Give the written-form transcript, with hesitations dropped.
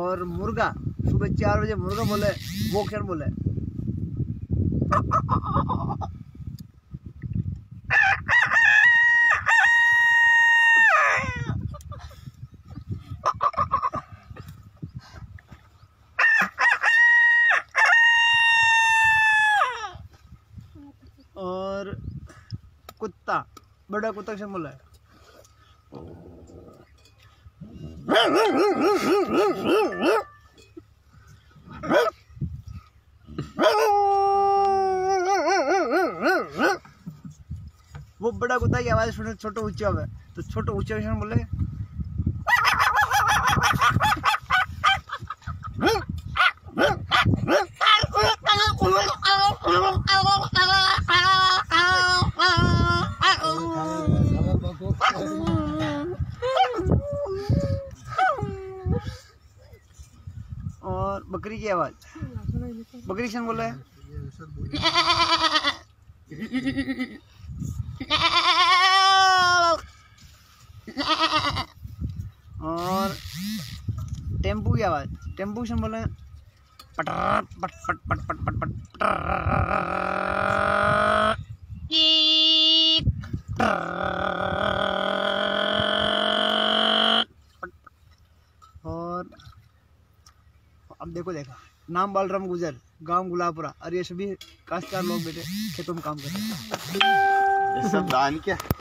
और मुर्गा सुबह 4 बजे मुर्गा बोले, वो क्या बोले? और कुत्ता, बड़ा कुत्ता क्या बोला है? वो बड़ा कुत्ता की आवाज सुने छोटे ऊंचे हो गए, तो छोटे ऊंचे बोले और बकरी की आवाज, बकरी से बोला है और टेम्पू की आवाज, टेम्पू से बोला है पट पट पट पट पट पट पट। और अब देखा नाम बालराम गुजर, गांव गुलाबपुरा, और ये सभी काश्तकार लोग बेटे खेतों में काम करते हैं। सब दान क्या